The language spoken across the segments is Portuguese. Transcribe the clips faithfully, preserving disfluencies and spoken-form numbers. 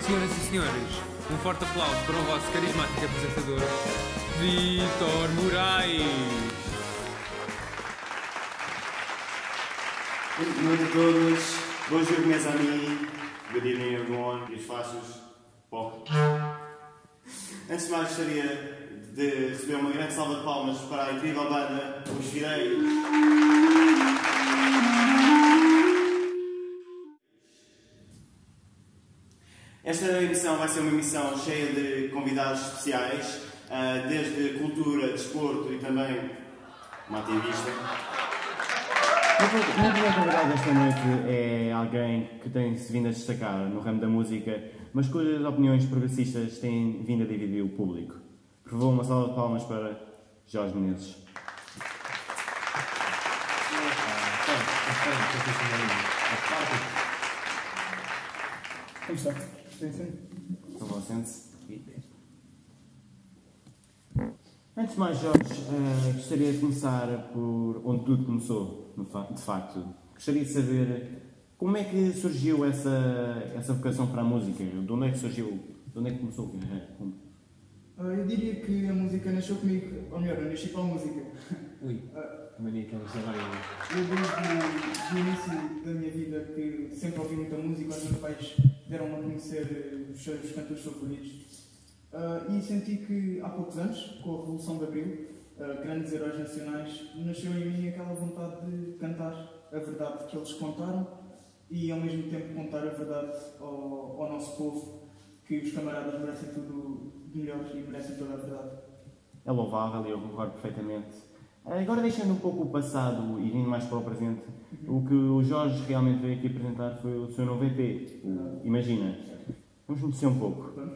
Senhoras e senhores, um forte aplauso para o vosso carismático apresentador, Vítor Moraes. Boa noite a todos. Bonjour mes amis. Good evening everyone. E os fachos. Pop. Antes de mais gostaria de receber uma grande salva de palmas para a incrível banda Os Fireiros. Esta emissão vai ser uma emissão cheia de convidados especiais, desde cultura, desporto e também uma ativista. O primeiro convidado desta noite é alguém que tem-se vindo a destacar no ramo da música, mas cujas opiniões progressistas têm vindo a dividir o público. Por favor, uma salva de palmas para Jorge Menezes. Como está? Sim, sim. Por favor, sente-se. Antes de mais, Jorge, uh, gostaria de começar por onde tudo começou, no fa de facto. Gostaria de saber como é que surgiu essa, essa vocação para a música? De onde é que surgiu? De onde é que começou? Uh, eu diria que a música nasceu comigo, ou melhor, eu nasci para a música. Ui, a mania que eu não sei agora. Eu desde o início da minha vida que sempre ouvi muita música, os meus pais deram-me a conhecer os seus cantores favoritos. Uh, e senti que há poucos anos, com a Revolução de Abril, uh, grandes heróis nacionais, nasceu em mim aquela vontade de cantar a verdade que eles contaram e ao mesmo tempo contar a verdade ao, ao nosso povo, que os camaradas merecem tudo de melhor e merecem toda a verdade. É louvável e eu concordo perfeitamente. Agora, deixando um pouco o passado e vindo mais para o presente, uhum. O que o Jorge realmente veio aqui apresentar foi o seu novo E P, o Imagina. Vamos conhecer um pouco. Vamos?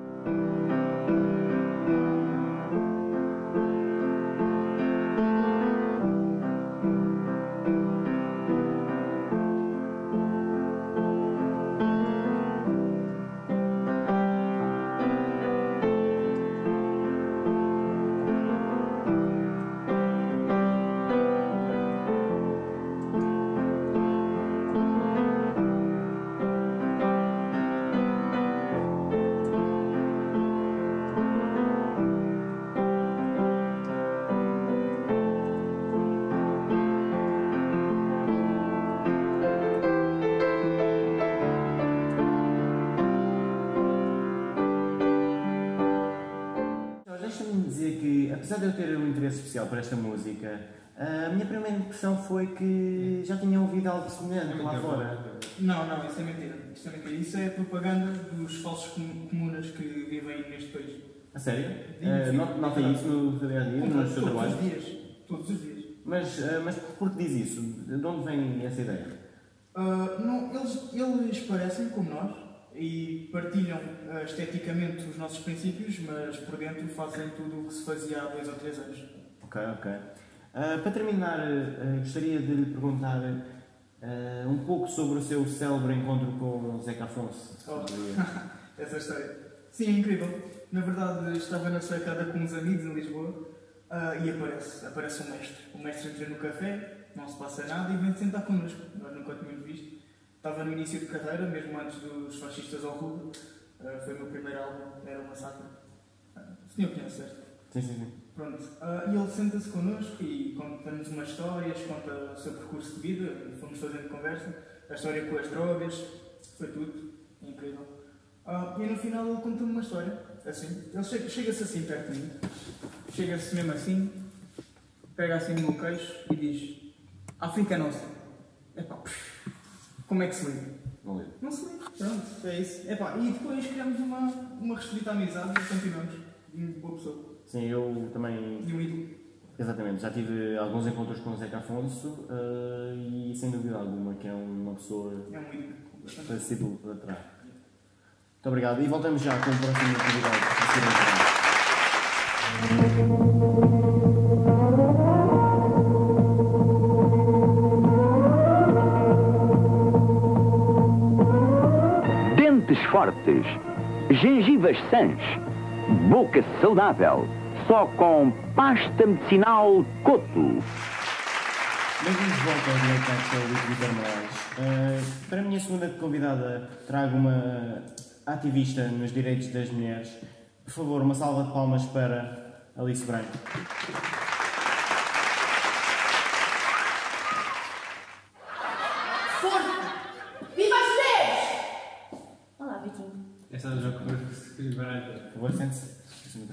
Apesar de eu ter um interesse especial por esta música, a minha primeira impressão foi que já tinha ouvido algo semelhante lá fora. Não, não, isso é mentira. Isso é mentira. Isso é propaganda dos falsos comunas que vivem neste país. A sério? Uh, Nota isso no seu dia a dia, no seu trabalho? Todos os dias. Todos os dias. Mas, uh, mas por que diz isso? De onde vem essa ideia? Uh, não, eles, eles parecem como nós. E partilham uh, esteticamente os nossos princípios, mas por dentro fazem tudo o que se fazia há dois ou três anos. Ok, ok. Uh, para terminar, uh, gostaria de lhe perguntar uh, um pouco sobre o seu célebre encontro com o Zeca Afonso. Oh. Essa história. Sim, é incrível. Na verdade, estava na sacada com uns amigos em Lisboa uh, e aparece, aparece um mestre. O mestre entra no café, não se passa nada e vem sentar connosco. Nós nunca o tínhamos visto. Estava no início de carreira, mesmo antes dos Fascistas ao Rubro. Uh, foi o meu primeiro álbum, era uma sátira. Uh, o senhor conhece, certo? Sim, sim, sim. Pronto. Uh, e ele senta-se connosco e conta-nos umas histórias, conta o seu percurso de vida, fomos fazendo conversa, a história com as drogas, foi tudo, incrível. Uh, e no final ele conta-me uma história, assim. Ele chega, chega-se assim perto de mim, chega-se mesmo assim, pega assim no meu queixo e diz: "A África é nossa." Epá, pff. Como é que se liga? Não liga. Não se liga, pronto, é isso. Epá, e depois criamos uma, uma restrita amizade e continuamos. De boa pessoa. Sim, eu também. De um ídolo. Exatamente, já tive alguns encontros com o Zeca Afonso uh, e sem dúvida alguma que é uma pessoa. É um ídolo. Para ser para trás. Muito obrigado e voltamos já com o próximo convidado a ser entrado. Fortes, gengivas sãs, boca saudável, só com pasta medicinal Coto. Bem-vindos de volta ao Direito Vítor Moraes. Uh, para a minha segunda convidada trago uma ativista nos direitos das mulheres. Por favor, uma salva de palmas para Alice Branco. Forte! Viva as mulheres! Olá, Vitinho. Essa é a jogo que se vai. Por favor, sente-se.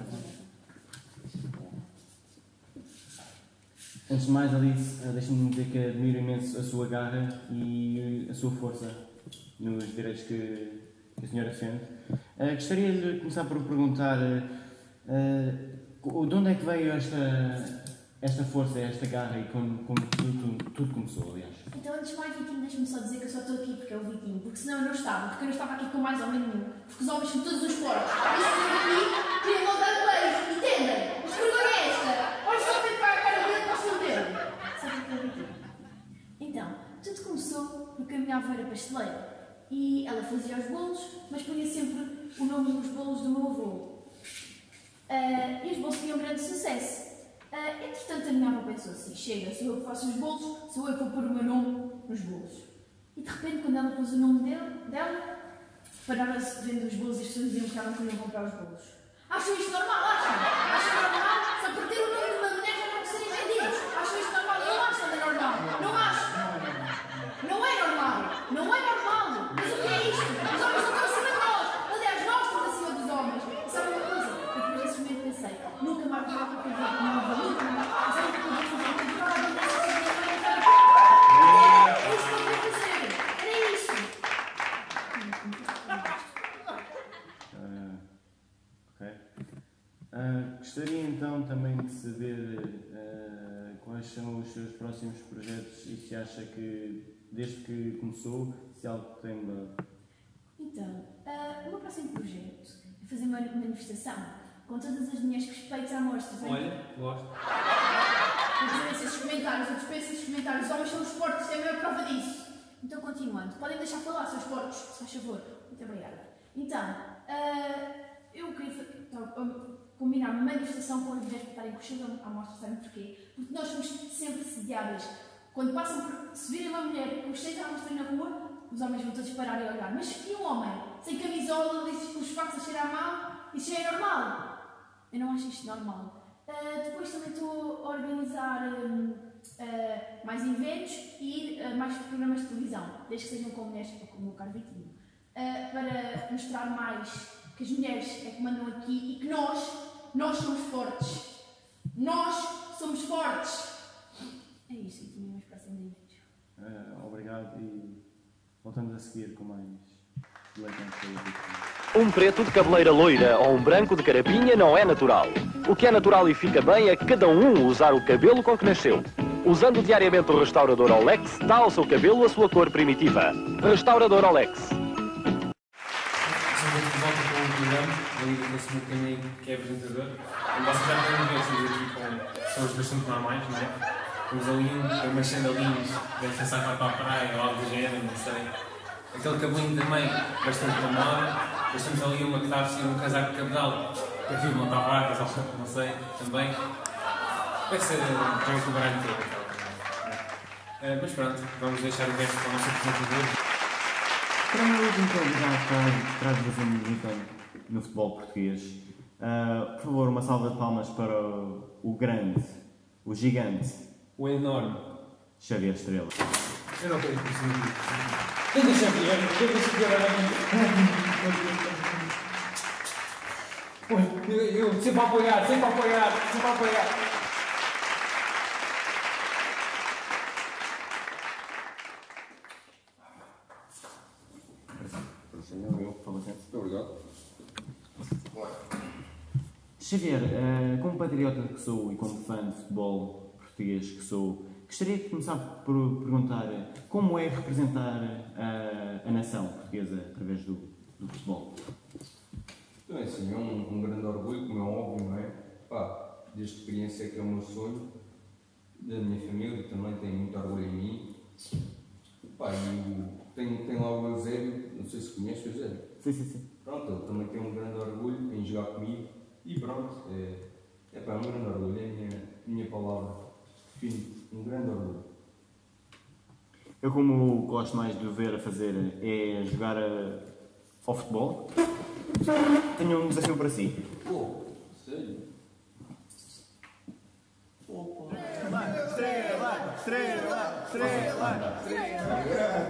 Antes de mais, Alice, deixa-me dizer que admiro imenso a sua garra e a sua força nos direitos que a senhora defende. Uh, gostaria de começar por perguntar uh, de onde é que veio esta, esta força, esta garra e como, como tudo, tudo, tudo começou, aliás. Então, antes de mais, Vitinho, deixa-me só dizer que eu só estou aqui porque é o Vitinho, porque senão eu não estava, porque eu não estava aqui com mais homem nenhum, porque os homens são todos os porcos. E se eu aqui, queria voltar de beijo, entendem? Mas que vergonha é esta? Olha só bem para a cara dele, nós não dele. Sabe o que é o Vitinho? Então, tudo começou porque a minha avó era pasteleira. E ela fazia os bolos, mas punha sempre o nome nos bolos do meu avô. Uh, e os bolos tinham grande sucesso. Uh, entretanto, a minha avó pensou assim: chega, sou eu que faço os bolos, sou eu que vou pôr o meu nome nos bolos. E de repente, quando ela pôs o nome dele, dela, parava-se vendo os bolos e as pessoas diziam que ela não queria comprar os bolos. Acham isto normal? Acham? Acham normal? Só por ter o nome de uma mulher já não serem vendidos. Acham isto normal? Eu acho que é normal. Não acho. Não é normal. Não é normal. Mas o que é isto? Os homens não estão acima de nós. Aliás, nós estamos acima dos homens. E sabe uma coisa? Eu depois desse momento pensei: nunca mais vou para o que eu vou. Nunca mais. Mas eu nunca podia fazer o que eu estava a ver. É isso que eu queria fazer. Era isso. Uh, ok. Uh, gostaria então também de saber uh, quais são os seus próximos projetos e se acha que, desde que começou, se algo tem mudado. Então, uh, o meu próximo projeto é fazer uma manifestação com todas as mulheres que respeitam à mostra. Olha, gosto. Eu dispenso esses comentários, eu dispenso esses comentários. Os homens são os porcos, é a maior prova disso. Então, continuando. Podem deixar falar, seus porcos, se faz favor. Muito obrigada. Então, uh, eu queria então, combinar uma manifestação com as mulheres para estarem coxando à mostra, sabem porquê? Porque nós somos sempre assediadas. Quando passam por... Se virem uma mulher com os seios à mostra na rua, os homens vão todos parar e olhar. Mas e um homem? Sem camisola, com os facos a cheirar mal? Isso já é normal? Eu não acho isto normal. Uh, depois também estou a organizar um, uh, mais eventos e ir a uh, mais programas de televisão, desde que sejam com mulheres, como o meu caro Vitinho, uh, para mostrar mais que as mulheres é que mandam aqui e que nós, nós somos fortes. Nós somos fortes. É isso, Vitinho, meus próximos eventos. Uh, obrigado e voltamos a seguir com mais leitão. Um preto de cabeleira loira ou um branco de carapinha não é natural. O que é natural e fica bem é cada um usar o cabelo com que nasceu. Usando diariamente o restaurador Olex, dá ao seu cabelo a sua cor primitiva. Restaurador Olex. Estamos de volta com o programa, ali desse meu caminho que é apresentador. Como vocês já podem ver, estamos aqui com pessoas bastante normais, não é? Temos ali um, umas sandalinhas, deve pensar que vai para a praia ou algo do género, não sei. Aquele cabelinho também, bastante da moda. Depois temos ali uma que está a vestir um casaco de cabedal, que é filho de Montavacas, ou não sei, também. Vai ser já o branco todo. Uh, mas pronto, vamos deixar o resto para o nosso apresentador. Para o meu último convidado, traz-vos um gigante no futebol português. Uh, por favor, uma salva de palmas para o, o grande, o gigante, O enorme. Xavier Estrela. Eu não quero ir por cima disso. Tenta Xavier, tenta Xavier. Eu, eu sempre a apoiar, sempre a apoiar, sempre a apoiar. Muito obrigado. Xavier, uh, como patriota que sou e como fã de futebol português que sou, gostaria de começar por perguntar como é representar a, a nação portuguesa através do, do futebol? Então é assim, é um, um grande orgulho, como é óbvio, não é? Pá, desde criança que é o meu sonho, da minha família também tem muito orgulho em mim. Pá, e tem, tem lá o Eusébio, não sei se conhece o Eusébio. Sim, sim, sim. Pronto, ele também tem um grande orgulho em jogar comigo e pronto, é, é pá, um grande orgulho, é a minha, minha palavra, define, um grande orgulho. Eu, como gosto mais de o ver a fazer, é jogar a, ao futebol, tenho um desafio para si. Pô, sério? Estrela, estrela, estrela, estrela.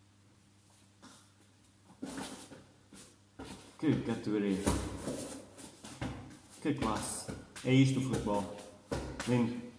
Que categoria. Que classe. É isto o futebol. Lindo.